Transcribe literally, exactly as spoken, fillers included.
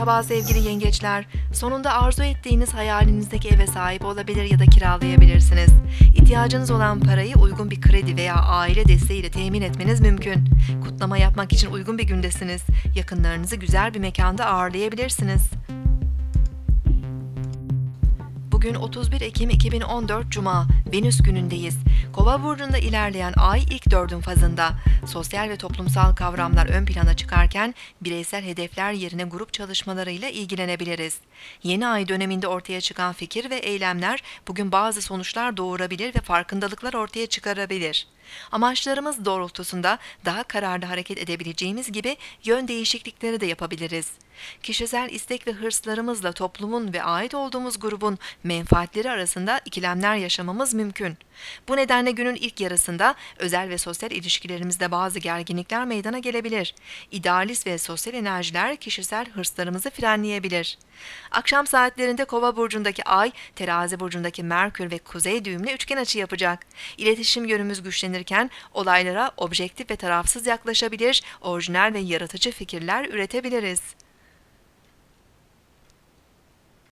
Merhaba sevgili yengeçler. Sonunda arzu ettiğiniz hayalinizdeki eve sahip olabilir ya da kiralayabilirsiniz. İhtiyacınız olan parayı uygun bir kredi veya aile desteğiyle temin etmeniz mümkün. Kutlama yapmak için uygun bir gündesiniz. Yakınlarınızı güzel bir mekanda ağırlayabilirsiniz. Bugün otuz bir Ekim iki bin on dört Cuma, Venüs günündeyiz. Kova burcunda ilerleyen ay ilk dördün fazında. Sosyal ve toplumsal kavramlar ön plana çıkarken bireysel hedefler yerine grup çalışmalarıyla ilgilenebiliriz. Yeni ay döneminde ortaya çıkan fikir ve eylemler bugün bazı sonuçlar doğurabilir ve farkındalıklar ortaya çıkarabilir. Amaçlarımız doğrultusunda daha kararlı hareket edebileceğimiz gibi yön değişiklikleri de yapabiliriz. Kişisel istek ve hırslarımızla toplumun ve ait olduğumuz grubun menfaatleri arasında ikilemler yaşamamız mümkün. Bu nedenle günün ilk yarısında özel ve sosyal ilişkilerimizde bazı gerginlikler meydana gelebilir. İdealist ve sosyal enerjiler kişisel hırslarımızı frenleyebilir. Akşam saatlerinde Kova burcundaki Ay, Terazi burcundaki Merkür ve Kuzey düğümle üçgen açı yapacak. İletişim yönümüz güçlenirken olaylara objektif ve tarafsız yaklaşabilir, orijinal ve yaratıcı fikirler üretebiliriz.